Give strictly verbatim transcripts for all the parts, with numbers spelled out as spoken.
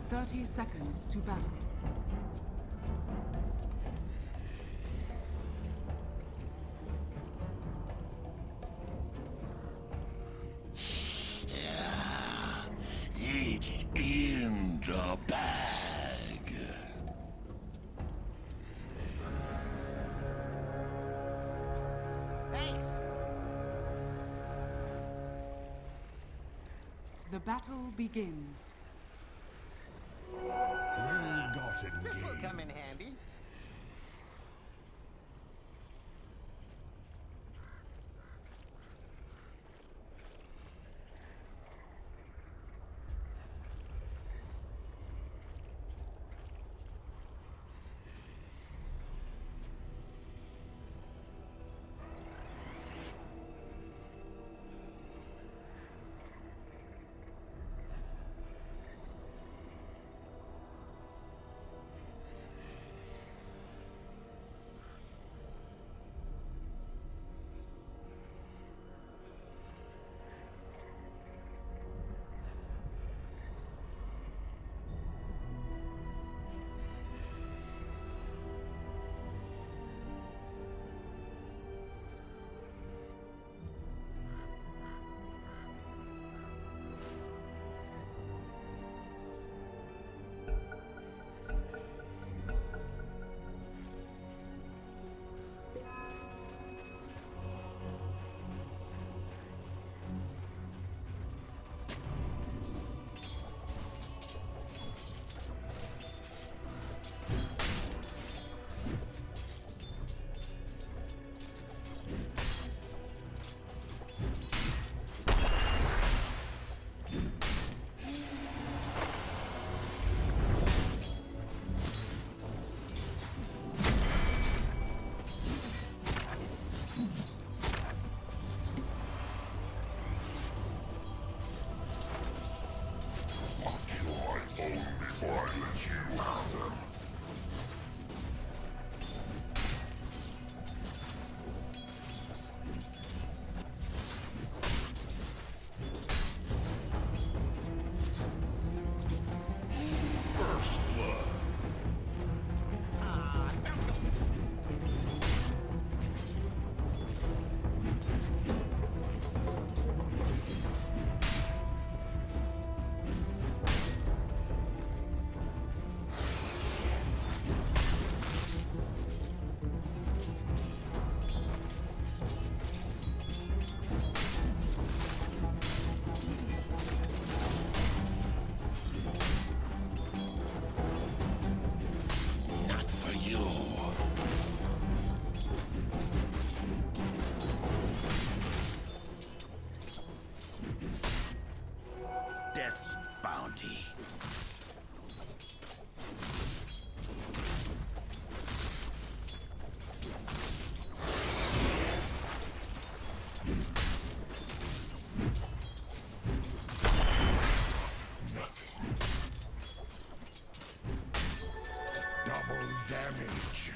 thirty seconds to battle. It's in the bag. Thanks. The battle begins. Ill-gotten This will gains. come in handy. Before I let you have them. First blood. Ah, Not for you. Death's bounty. Double damage.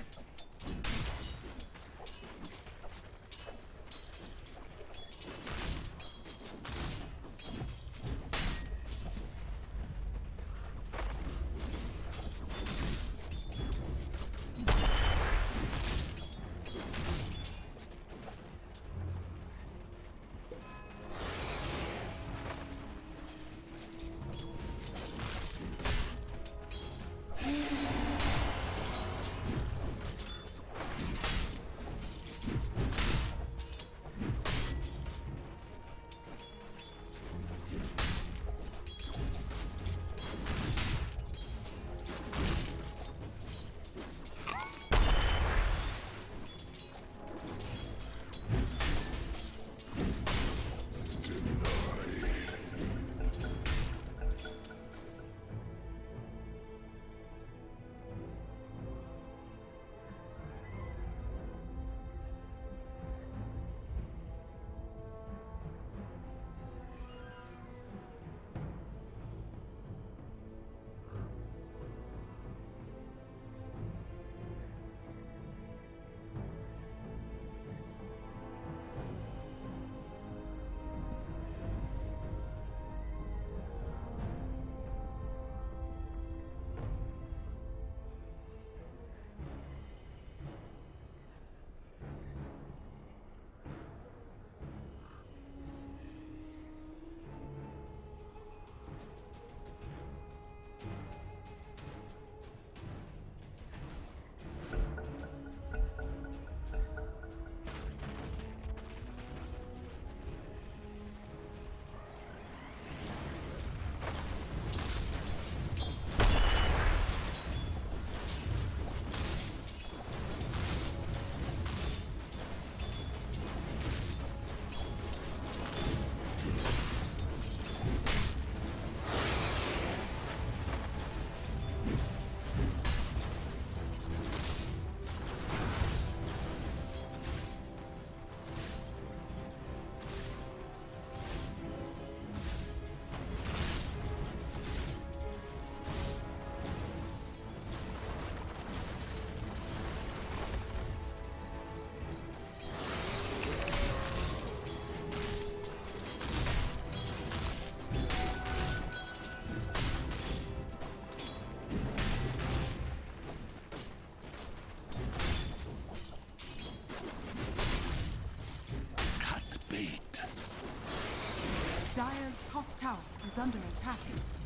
Dire's top tower is under attack.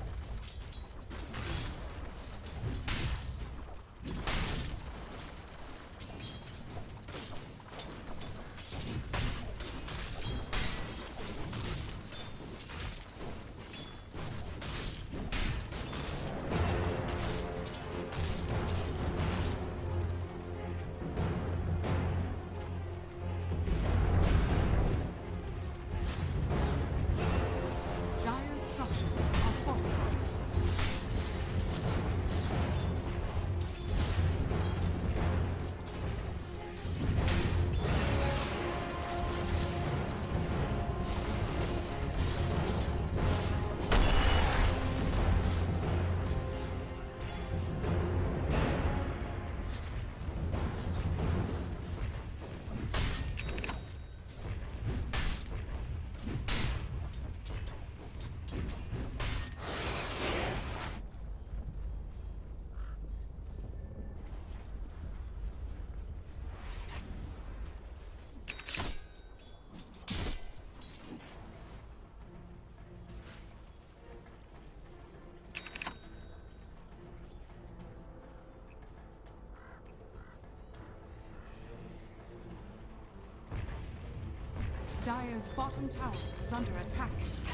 Dire's bottom tower is under attack.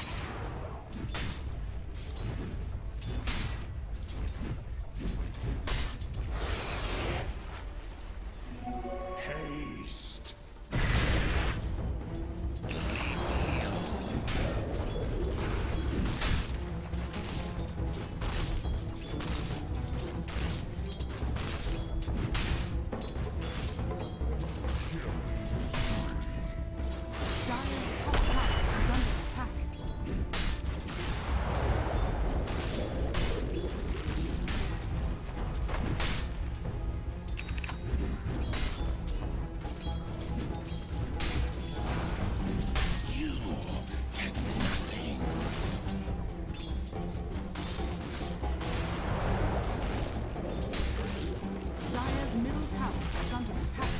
Haste. Dire's top tower is under attack. You get nothing. Dire's middle tower is under attack.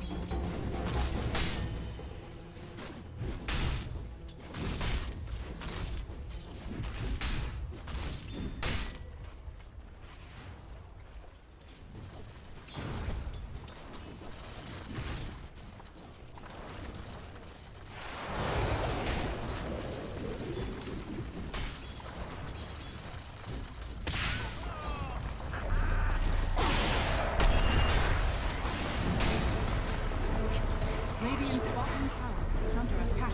Radiant's bottom tower is under attack.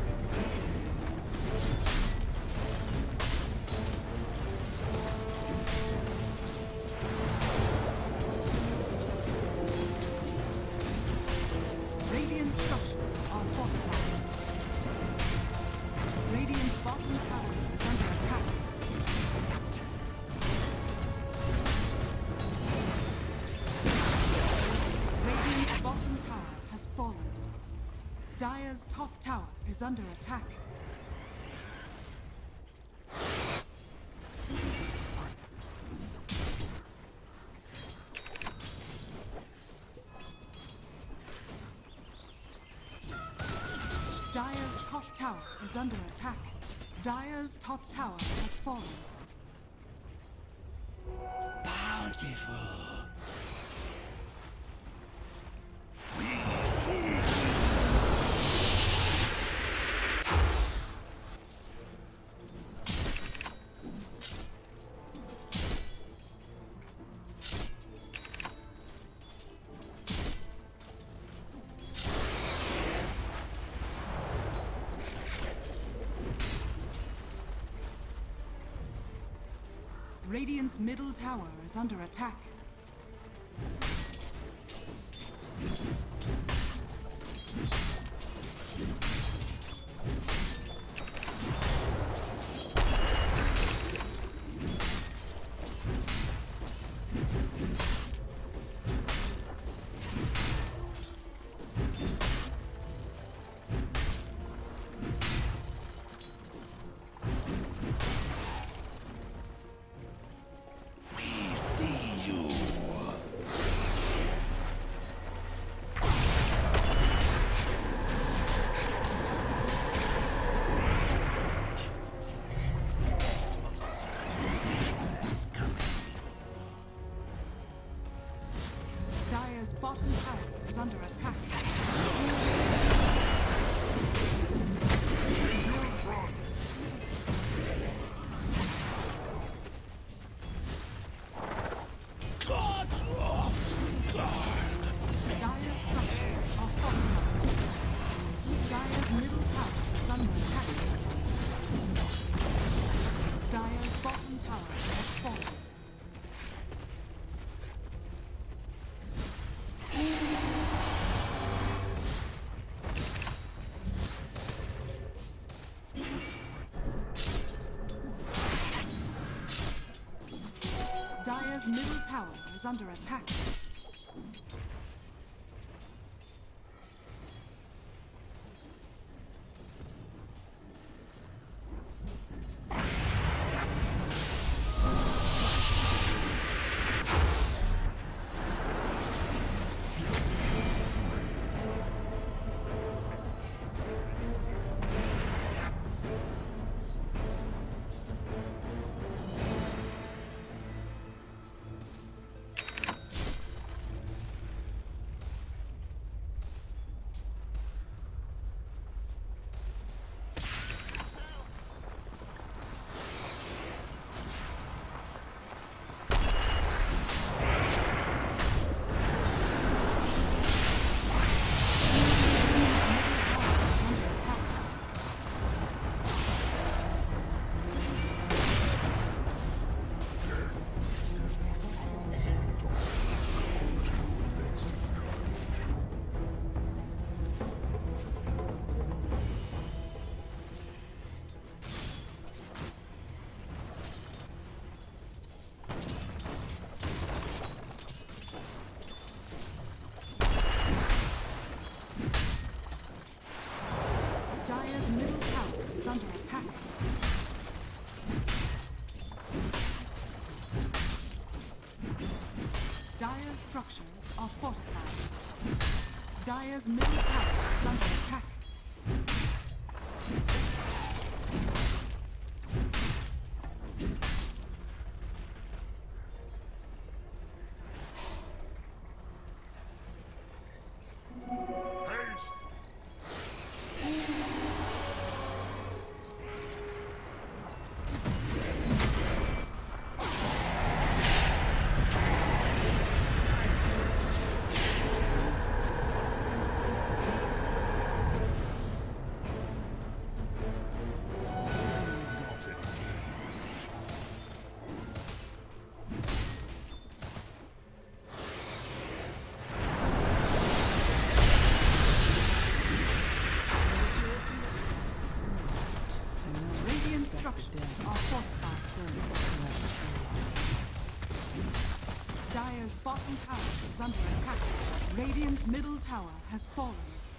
Radiant structures are fortified. Radiant's bottom tower is under attack. Radiant's bottom tower has fallen. Dire's top tower is under attack. Dire's top tower is under attack. Dire's top tower has fallen. Bountiful. Radiant's middle tower is under attack. bottom tower is under attack. God off guard. Dire's structures are fortified. Dire's middle tower is under attack. Dire's bottom tower has fallen. Dire's middle tower is under attack. Dire's middle tower is under attack. Dire's structures are fortified. Dire's middle tower is under attack. Structures are fortified. Dire's bottom tower is under attack. Radiant's middle tower has fallen.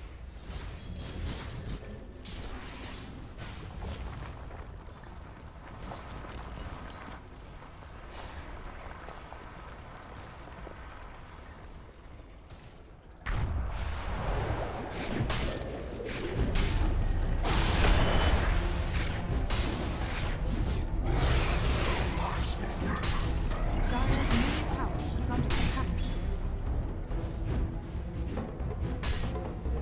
Dire's middle tower is under attack.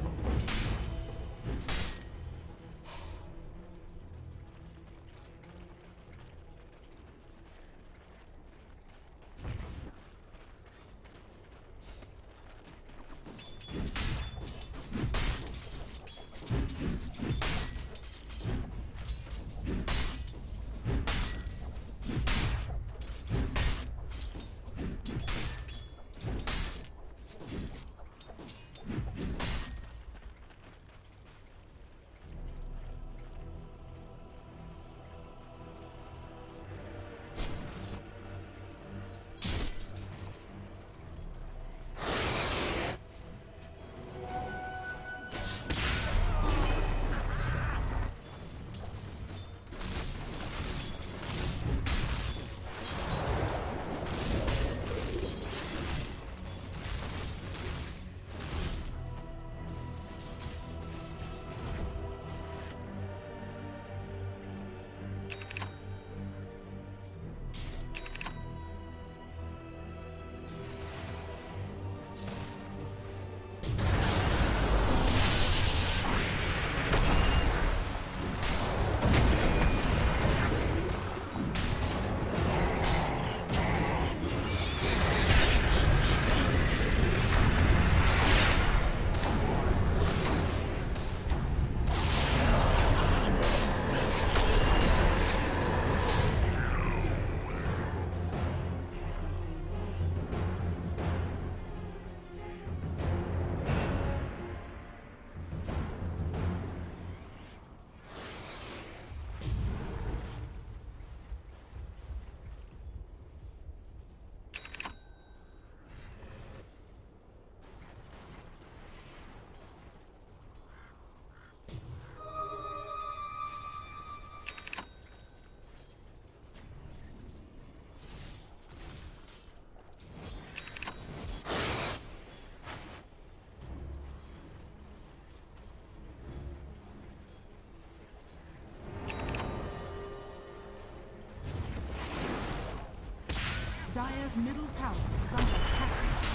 Dire's middle tower is under attack.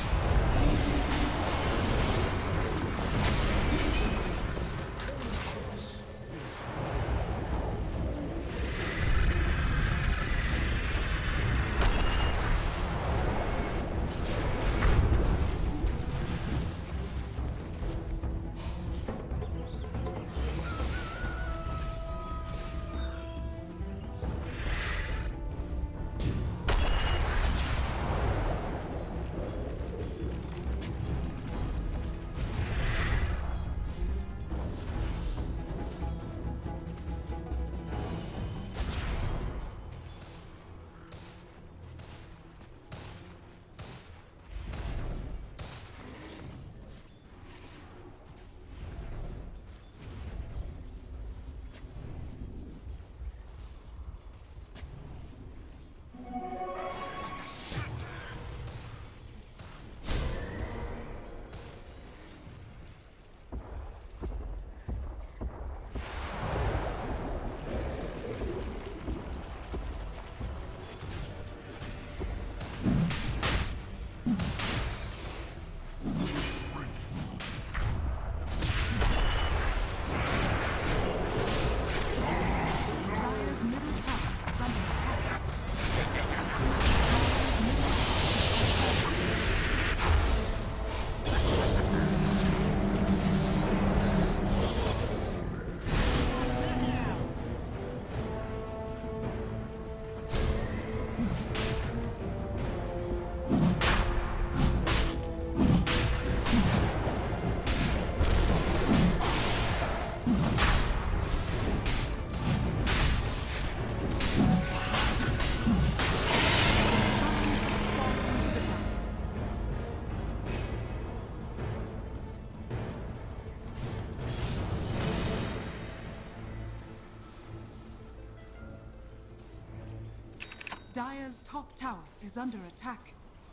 Dire's top tower is under attack.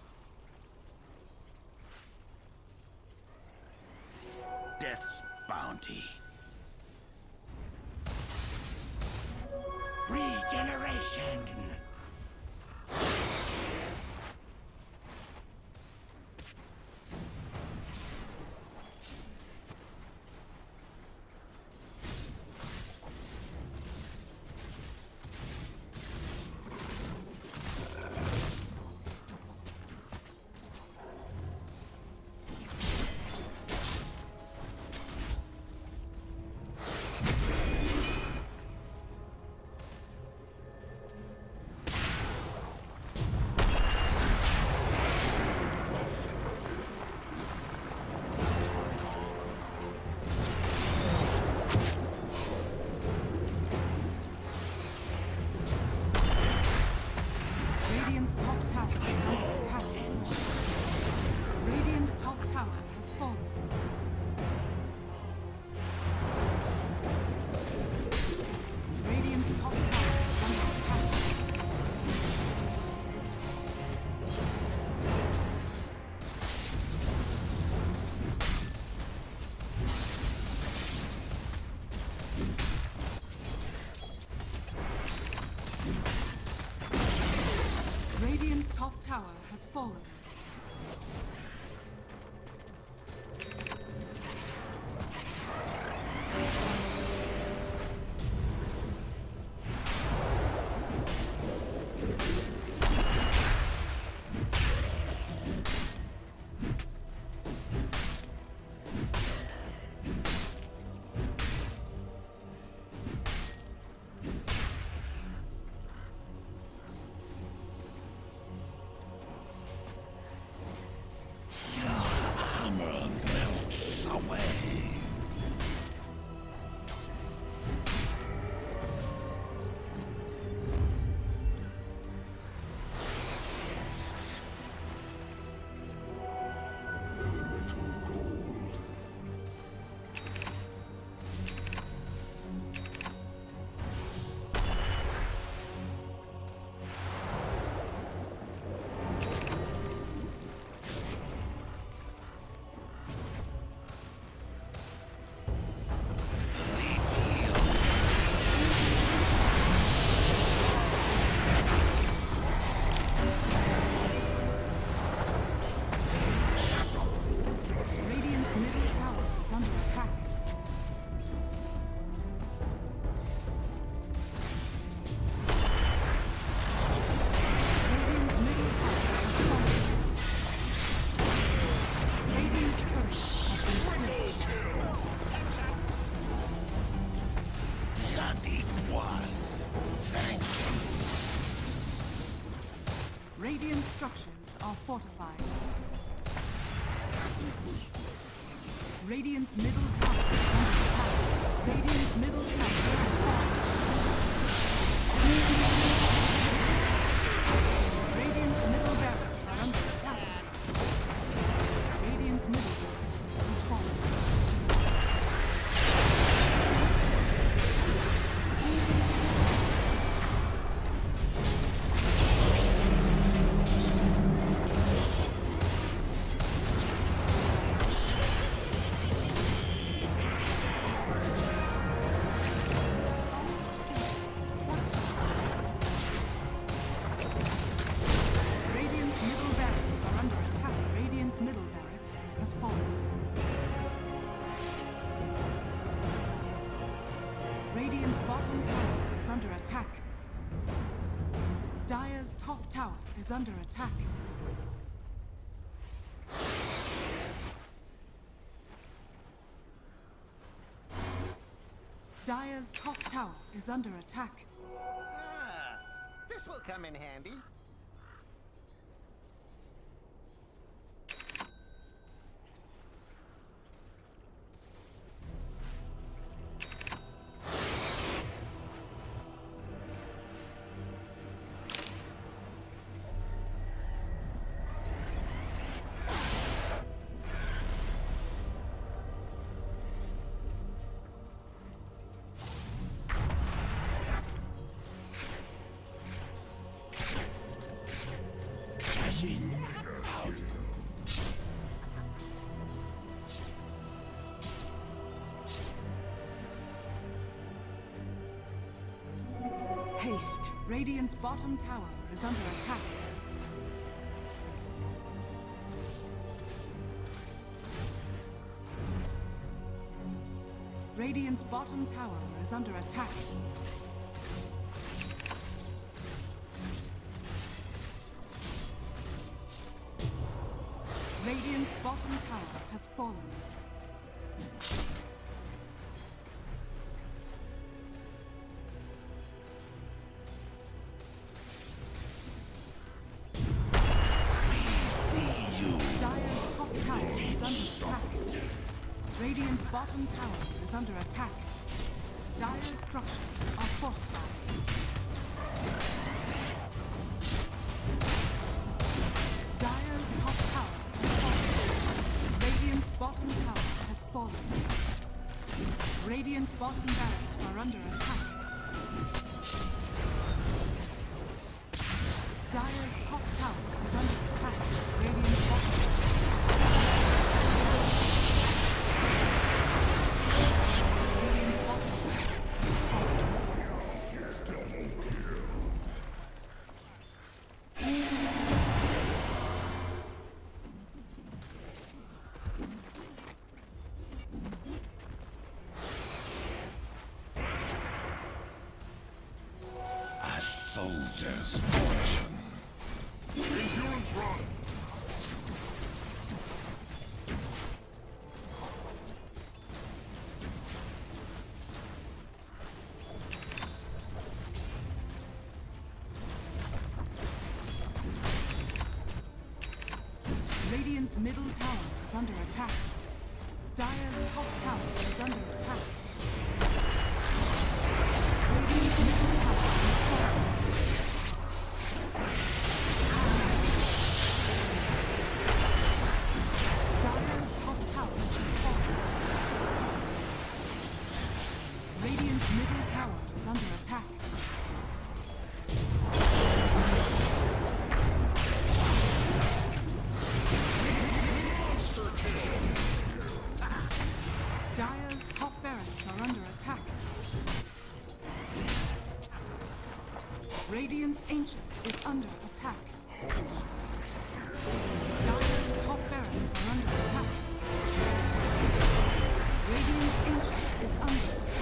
Death's bounty. Regeneration. Radiant's top tower is under attack. Radiant's top tower has fallen. Radiant's top tower is under attack. Radiant's top tower has fallen. Radiant structures are fortified. Radiant's middle tower is under attack. Radiant's middle tower has fallen. Radiant's middle barracks are under attack. Radiant's middle barracks has fallen. Radiant's bottom tower is under attack. Dire's top tower is under attack. Dire's top tower is under attack. Ah, this will come in handy. Out. Haste. Radiant's bottom tower is under attack. Radiant's bottom tower is under attack. Radiant's bottom tower has fallen. Dire's top tower is under attack. Radiant's bottom tower is under attack. Dire's structures are fortified. Dire's top tower has fallen. Radiant's bottom tower has fallen. Radiant's bottom barracks are under attack. Dire's top tower is under attack. Radiant's bottom Radiant's bottom barracks is fallen. A soldier's fortune. Endurance run. Radiant's middle tower is under attack. Dire's top tower is under attack. Radiant's middle tower is fallen. Dire's top tower is fallen. Radiant's middle tower is under attack. Dire's top barracks are under attack. Radiant's Ancient is under attack. Dire's top barracks are under attack. Radiant's Ancient is under attack.